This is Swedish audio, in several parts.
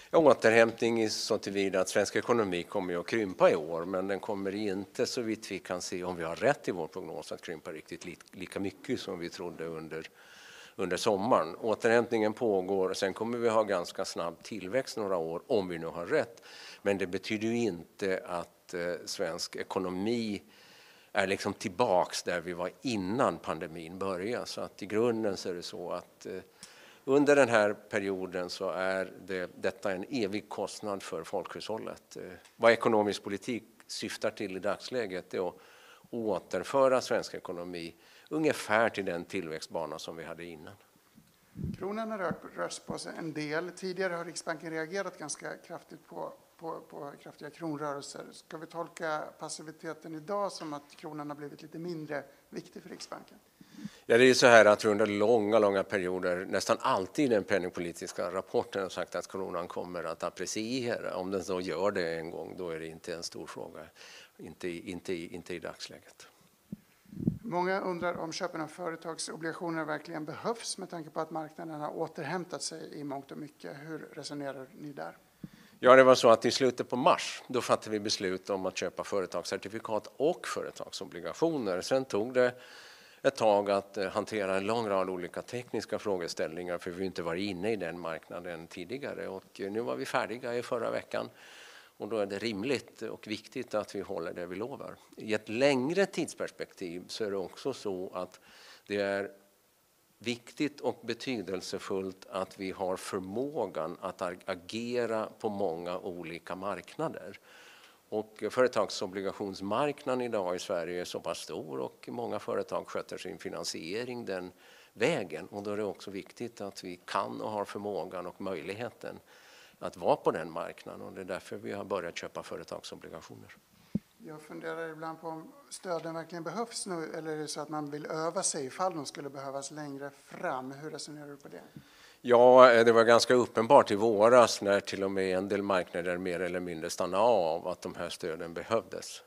Ja, återhämtning så tillvida att svensk ekonomi kommer att krympa i år, men den kommer inte, så vitt vi kan se, om vi har rätt i vår prognos, att krympa riktigt lika mycket som vi trodde under sommaren. Återhämtningen pågår och sen kommer vi ha ganska snabb tillväxt några år om vi nu har rätt. Men det betyder ju inte att svensk ekonomi är liksom tillbaks där vi var innan pandemin började. Så att i grunden så är det så att under den här perioden så är detta en evig kostnad för folkhushållet. Vad ekonomisk politik syftar till i dagsläget är att återföra svensk ekonomi ungefär till den tillväxtbana som vi hade innan. Kronan har rört på sig en del. Tidigare har Riksbanken reagerat ganska kraftigt på kraftiga kronrörelser. Ska vi tolka passiviteten idag som att kronan har blivit lite mindre viktig för Riksbanken? Ja, det är så här att vi under långa perioder, nästan alltid i den penningpolitiska rapporten, har sagt att kronan kommer att appreciera. Om den så gör det en gång, då är det inte en stor fråga. Inte i dagsläget. Många undrar om köpen av företagsobligationer verkligen behövs med tanke på att marknaden har återhämtat sig i mångt och mycket. Hur resonerar ni där? Ja, det var så att i slutet på mars då fattade vi beslut om att köpa företagscertifikat och företagsobligationer. Sen tog det ett tag att hantera en lång rad olika tekniska frågeställningar, för vi inte var inne i den marknaden tidigare. Och nu var vi färdiga i förra veckan. Och då är det rimligt och viktigt att vi håller det vi lovar. I ett längre tidsperspektiv så är det också så att det är viktigt och betydelsefullt att vi har förmågan att agera på många olika marknader. Och företagsobligationsmarknaden idag i Sverige är så pass stor och många företag sköter sin finansiering den vägen. Och då är det också viktigt att vi kan och har förmågan och möjligheten att vara på den marknaden, och det är därför vi har börjat köpa företagsobligationer. Jag funderar ibland på om stöden verkligen behövs nu, eller är det så att man vill öva sig ifall de skulle behövas längre fram? Hur resonerar du på det? Ja, det var ganska uppenbart i våras när till och med en del marknader mer eller mindre stannade av att de här stöden behövdes.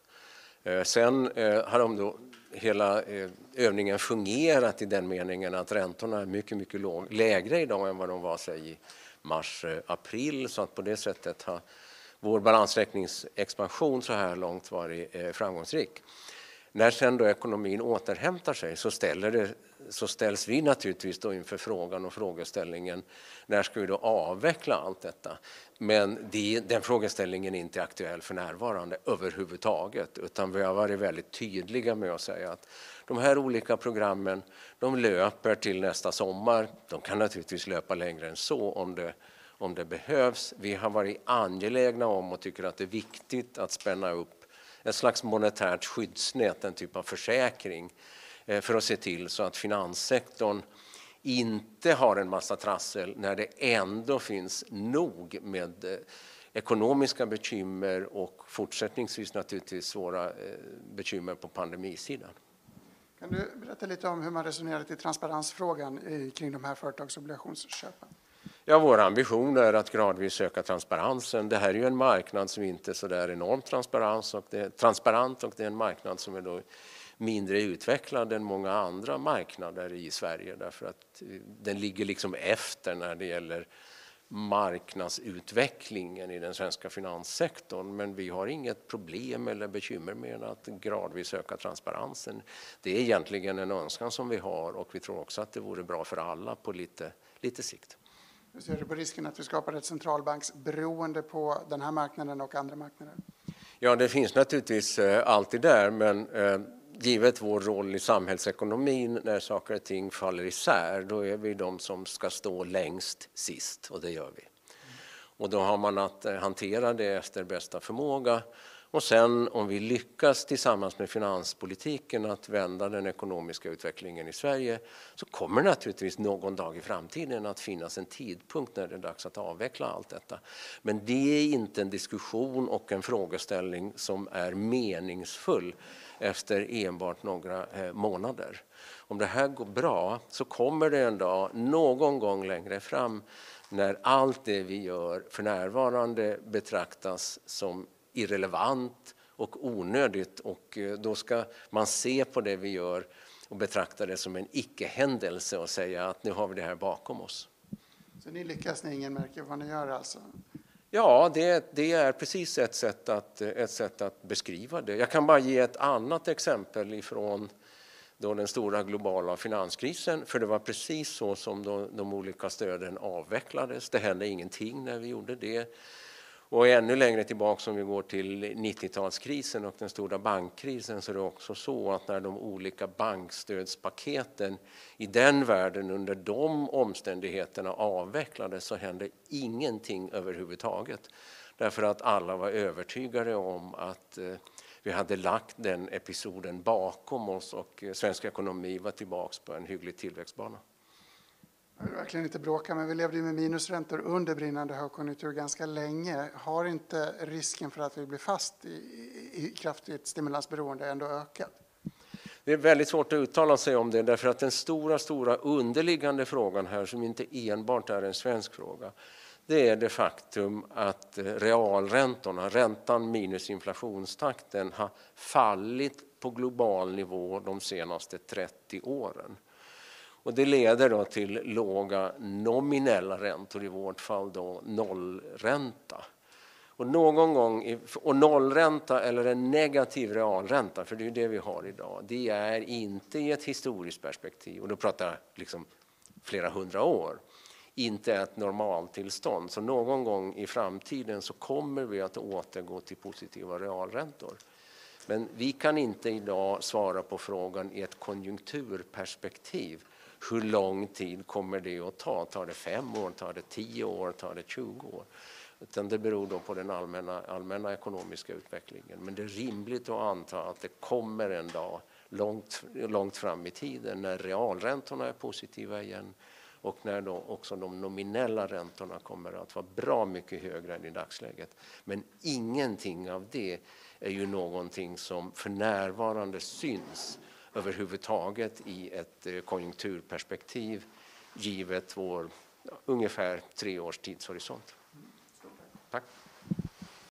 Sen har de då hela övningen fungerat i den meningen att räntorna är mycket lägre idag än vad de var i mars-april, så att på det sättet har vår balansräkningsexpansion så här långt varit framgångsrik. När sen då ekonomin återhämtar sig så ställs vi naturligtvis då inför frågan och frågeställningen: när ska vi då avveckla allt detta? Men den frågeställningen är inte aktuell för närvarande överhuvudtaget, utan vi har varit väldigt tydliga med att säga att de här olika programmen, de löper till nästa sommar. De kan naturligtvis löpa längre än så om det behövs. Vi har varit angelägna om och tycker att det är viktigt att spänna upp ett slags monetärt skyddsnät, en typ av försäkring, för att se till så att finanssektorn inte har en massa trassel när det ändå finns nog med ekonomiska bekymmer och fortsättningsvis naturligtvis svåra bekymmer på pandemisidan. Kan du berätta lite om hur man resonerat i transparensfrågan kring de här företagsobligationsköpen? Ja, vår ambition är att gradvis öka transparensen. Det här är ju en marknad som inte är så där enormt transparent, och det är en marknad som är då mindre utvecklad än många andra marknader i Sverige, därför att den ligger liksom efter när det gäller marknadsutvecklingen i den svenska finanssektorn. Men vi har inget problem eller bekymmer med att gradvis öka transparensen. Det är egentligen en önskan som vi har, och vi tror också att det vore bra för alla på lite sikt. Hur ser du på risken att vi skapar ett centralbanksberoende på den här marknaden och andra marknader? Ja, det finns naturligtvis alltid där, men givet vår roll i samhällsekonomin när saker och ting faller isär, då är vi de som ska stå längst sist, och det gör vi. Och då har man att hantera det efter bästa förmåga. Och sen om vi lyckas tillsammans med finanspolitiken att vända den ekonomiska utvecklingen i Sverige, så kommer naturligtvis någon dag i framtiden att finnas en tidpunkt när det är dags att avveckla allt detta. Men det är inte en diskussion och en frågeställning som är meningsfull efter enbart några månader. Om det här går bra så kommer det en dag någon gång längre fram när allt det vi gör för närvarande betraktas som irrelevant och onödigt, och då ska man se på det vi gör och betrakta det som en icke-händelse och säga att nu har vi det här bakom oss. Så ni lyckas när ingen märker vad ni gör alltså? Ja, det är precis ett sätt att beskriva det. Jag kan bara ge ett annat exempel ifrån då den stora globala finanskrisen, för det var precis så som de olika stöden avvecklades. Det hände ingenting när vi gjorde det. Och ännu längre tillbaka, om vi går till 90-talskrisen och den stora bankkrisen, så är det också så att när de olika bankstödspaketen i den världen under de omständigheterna avvecklades så hände ingenting överhuvudtaget. Därför att alla var övertygade om att vi hade lagt den episoden bakom oss och svensk ekonomi var tillbaka på en hygglig tillväxtbana. Jag vill verkligen inte bråka, men vi levde ju med minusräntor under brinnande högkonjunktur ganska länge. Har inte risken för att vi blir fast i kraftigt stimulansberoende ändå ökat? Det är väldigt svårt att uttala sig om det, därför att den stora underliggande frågan här, som inte enbart är en svensk fråga, det är det faktum att realräntorna, räntan minus inflationstakten, har fallit på global nivå de senaste 30 åren. Och det leder då till låga nominella räntor, i vårt fall då nollränta. Och någon gång, och nollränta eller en negativ realränta, för det är ju det vi har idag, det är inte i ett historiskt perspektiv, och då pratar jag liksom flera hundra år, inte ett normaltillstånd. Så någon gång i framtiden så kommer vi att återgå till positiva realräntor. Men vi kan inte idag svara på frågan i ett konjunkturperspektiv. Hur lång tid kommer det att ta? Tar det 5 år? Tar det 10 år? Tar det 20 år? Utan det beror då på den allmänna ekonomiska utvecklingen. Men det är rimligt att anta att det kommer en dag långt fram i tiden när realräntorna är positiva igen och när då också de nominella räntorna kommer att vara bra mycket högre än i dagsläget. Men ingenting av det är ju någonting som för närvarande syns överhuvudtaget i ett konjunkturperspektiv givet vår ungefär 3 års tidshorisont. Tack.